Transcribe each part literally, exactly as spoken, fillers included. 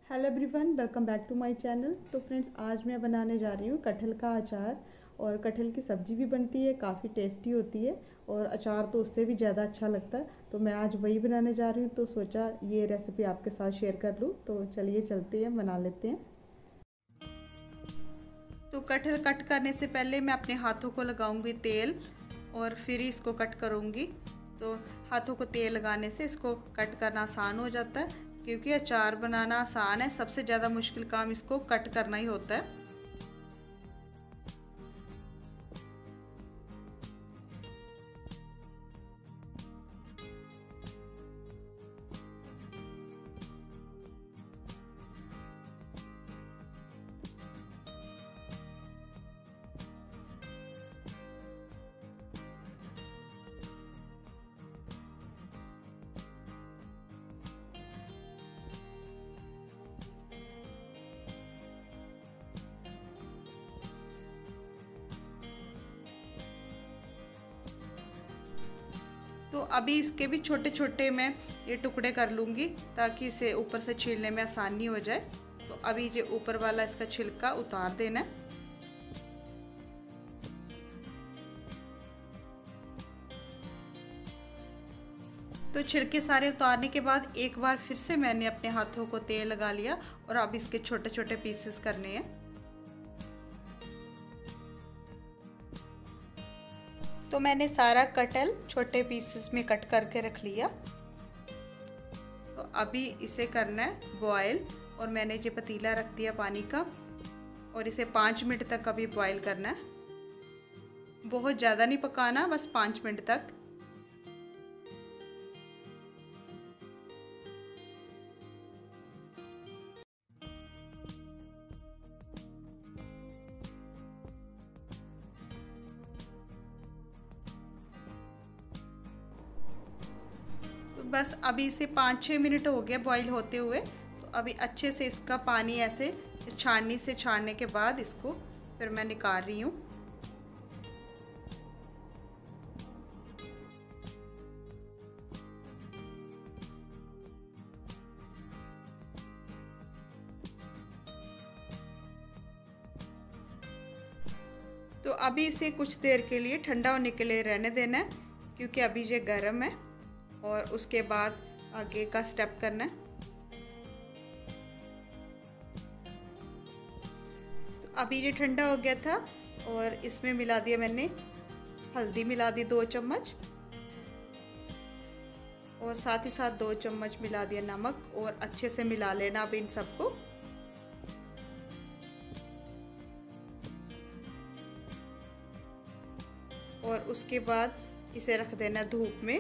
Hello everyone, welcome back to my channel. तो friends, आज मैं बनाने जा रही हूँ कटहल का अचार। और कटहल की सब्ज़ी भी बनती है, काफ़ी टेस्टी होती है और अचार तो उससे भी ज़्यादा अच्छा लगता है। तो मैं आज वही बनाने जा रही हूँ, तो सोचा ये रेसिपी आपके साथ शेयर कर लूँ। तो चलिए चलते हैं, बना लेते हैं। तो कटहल कट करने से पहले मैं अपने हाथों को लगाऊंगी तेल और फिर ही इसको कट करूँगी। तो हाथों को तेल लगाने से इसको कट करना आसान हो जाता है, क्योंकि अचार बनाना आसान है, सबसे ज़्यादा मुश्किल काम इसको कट करना ही होता है। तो अभी इसके भी छोटे छोटे मैं ये टुकड़े कर लूँगी, ताकि इसे ऊपर से छीलने में आसानी हो जाए। तो अभी ये ऊपर वाला इसका छिलका उतार देना है। तो छिलके सारे उतारने के बाद एक बार फिर से मैंने अपने हाथों को तेल लगा लिया और अब इसके छोटे छोटे पीसेस करने हैं। तो मैंने सारा कटहल छोटे पीसेस में कट करके रख लिया। तो अभी इसे करना है बॉयल, और मैंने ये पतीला रख दिया पानी का और इसे पाँच मिनट तक अभी बॉयल करना है। बहुत ज़्यादा नहीं पकाना, बस पाँच मिनट तक। तो बस अभी इसे पाँच छः मिनट हो गया बॉईल होते हुए। तो अभी अच्छे से इसका पानी ऐसे छाननी से छानने के बाद इसको फिर मैं निकाल रही हूँ। तो अभी इसे कुछ देर के लिए ठंडा होने के लिए रहने देना है, क्योंकि अभी ये गर्म है और उसके बाद आगे का स्टेप करना है। तो अभी ये ठंडा हो गया था और इसमें मिला दिया मैंने हल्दी, मिला दी दो चम्मच, और साथ ही साथ दो चम्मच मिला दिया नमक, और अच्छे से मिला लेना अब इन सबको। और उसके बाद इसे रख देना धूप में।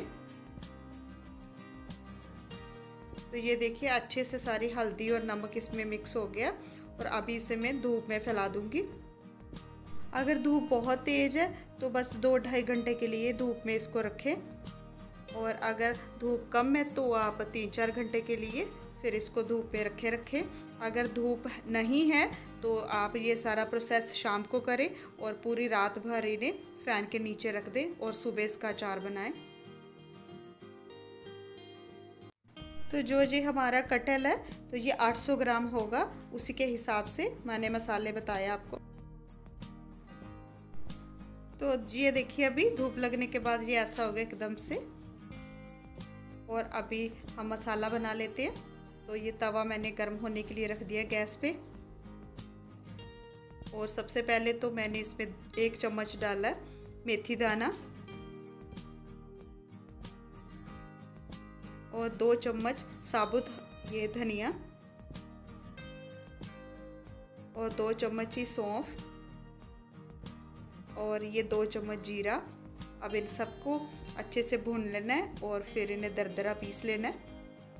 तो ये देखिए अच्छे से सारी हल्दी और नमक इसमें मिक्स हो गया, और अभी इसे मैं धूप में फैला दूंगी। अगर धूप बहुत तेज है तो बस दो ढाई घंटे के लिए धूप में इसको रखें, और अगर धूप कम है तो आप तीन चार घंटे के लिए फिर इसको धूप में रखे रखें। अगर धूप नहीं है तो आप ये सारा प्रोसेस शाम को करें और पूरी रात भर इन्हें फैन के नीचे रख दें और सुबह इसका अचार बनाएं। तो जो ये हमारा कटहल है तो ये आठ सौ ग्राम होगा, उसी के हिसाब से मैंने मसाले बताया आपको। तो ये देखिए अभी धूप लगने के बाद ये ऐसा हो गया एकदम से। और अभी हम मसाला बना लेते हैं। तो ये तवा मैंने गर्म होने के लिए रख दिया गैस पे, और सबसे पहले तो मैंने इसमें एक चम्मच डाला मेथी दाना, और दो चम्मच साबुत ये धनिया, और दो चम्मच ही सौंफ, और ये दो चम्मच जीरा। अब इन सबको अच्छे से भून लेना है और फिर इन्हें दरदरा पीस लेना है।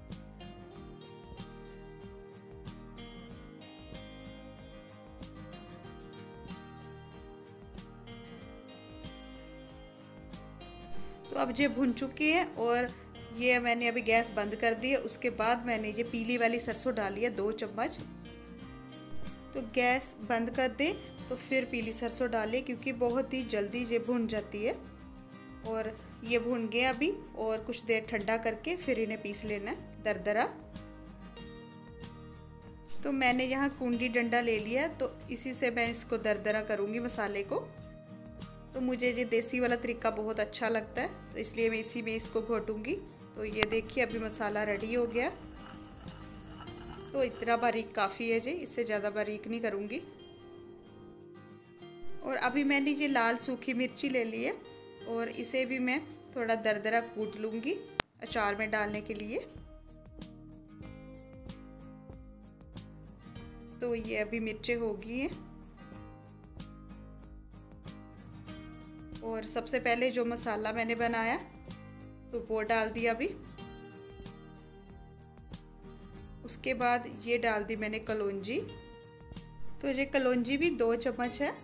तो अब ये भुन चुके हैं, और ये मैंने अभी गैस बंद कर दी है। उसके बाद मैंने ये पीली वाली सरसों डाली है दो चम्मच। तो गैस बंद कर दे तो फिर पीली सरसों डालें, क्योंकि बहुत ही जल्दी ये भुन जाती है। और ये भुन गए अभी, और कुछ देर ठंडा करके फिर इन्हें पीस लेना है दरदरा। तो मैंने यहाँ कुंडी डंडा ले लिया, तो इसी से मैं इसको दरदरा करूँगी मसाले को। तो मुझे ये देसी वाला तरीका बहुत अच्छा लगता है, तो इसलिए मैं इसी में इसको घोटूँगी। तो ये देखिए अभी मसाला रेडी हो गया। तो इतना बारीक काफ़ी है जी, इससे ज़्यादा बारीक नहीं करूँगी। और अभी मैंने ये लाल सूखी मिर्ची ले ली है और इसे भी मैं थोड़ा दरदरा कूट लूँगी अचार में डालने के लिए। तो ये अभी मिर्चें हो गई हैं। और सबसे पहले जो मसाला मैंने बनाया तो वो डाल दिया अभी। उसके बाद ये डाल दी मैंने कलौंजी। तो ये कलौंजी भी दो चम्मच है।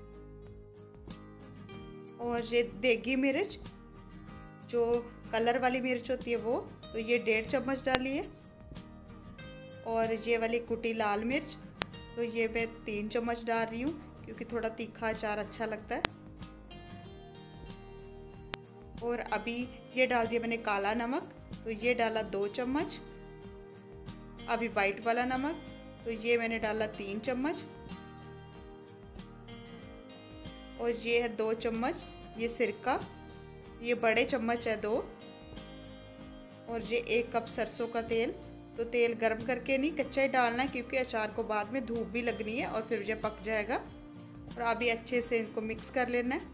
और ये देगी मिर्च, जो कलर वाली मिर्च होती है वो, तो ये डेढ़ चम्मच डाली है। और ये वाली कुटी लाल मिर्च, तो ये मैं तीन चम्मच डाल रही हूँ क्योंकि थोड़ा तीखा अचार अच्छा लगता है। और अभी ये डाल दिया मैंने काला नमक, तो ये डाला दो चम्मच। अभी वाइट वाला नमक, तो ये मैंने डाला तीन चम्मच। और ये है दो चम्मच ये सिरका, ये बड़े चम्मच है दो। और ये एक कप सरसों का तेल। तो तेल गर्म करके नहीं, कच्चा ही डालना है क्योंकि अचार को बाद में धूप भी लगनी है और फिर ये पक जाएगा। और अभी अच्छे से इनको मिक्स कर लेना है।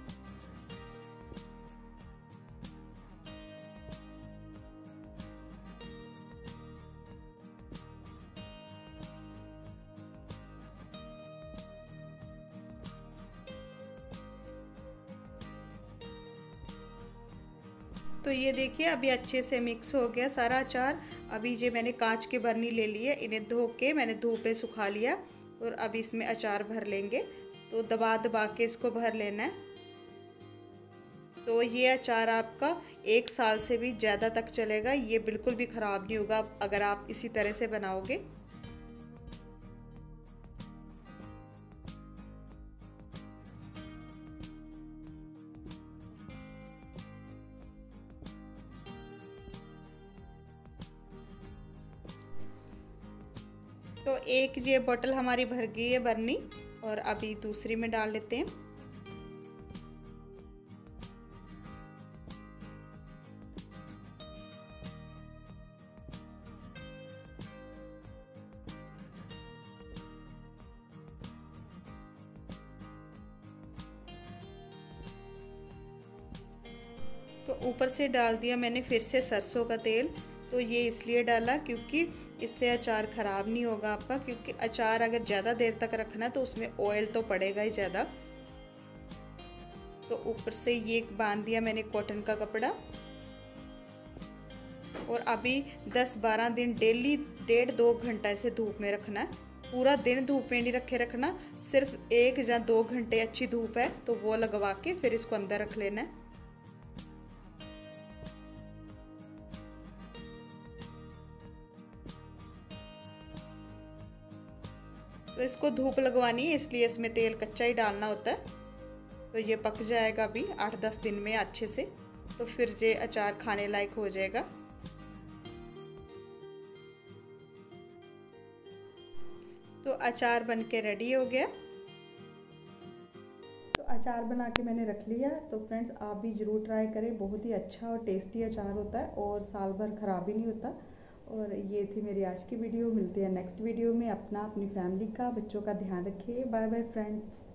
तो ये देखिए अभी अच्छे से मिक्स हो गया सारा अचार। अभी ये मैंने कांच की बर्नी ले ली है, इन्हें धो के मैंने धूप में सुखा लिया। और अभी इसमें अचार भर लेंगे, तो दबा दबा के इसको भर लेना है। तो ये अचार आपका एक साल से भी ज़्यादा तक चलेगा, ये बिल्कुल भी ख़राब नहीं होगा अगर आप इसी तरह से बनाओगे। तो एक ये बोतल हमारी भर गई है बर्नी, और अभी दूसरी में डाल लेते हैं। तो ऊपर से डाल दिया मैंने फिर से सरसों का तेल। तो ये इसलिए डाला क्योंकि इससे अचार ख़राब नहीं होगा आपका, क्योंकि अचार अगर ज़्यादा देर तक रखना है तो उसमें ऑयल तो पड़ेगा ही ज़्यादा। तो ऊपर से ये बांध दिया मैंने कॉटन का कपड़ा। और अभी दस बारह दिन डेली डेढ़ दो घंटा इसे धूप में रखना है। पूरा दिन धूप में नहीं रखे रखना, सिर्फ एक या दो घंटे अच्छी धूप है तो वो लगवा के फिर इसको अंदर रख लेना है। तो इसको धूप लगवानी है इसलिए इसमें तेल कच्चा ही डालना होता है। तो ये पक जाएगा अभी आठ दस दिन में अच्छे से, तो फिर ये अचार खाने लायक हो जाएगा। तो अचार बन के रेडी हो गया। तो अचार बना के मैंने रख लिया। तो फ्रेंड्स आप भी ज़रूर ट्राई करें, बहुत ही अच्छा और टेस्टी अचार होता है और साल भर ख़राब ही नहीं होता। और ये थी मेरी आज की वीडियो। मिलते हैं नेक्स्ट वीडियो में। अपना अपनी फैमिली का बच्चों का ध्यान रखिए। Bye bye friends.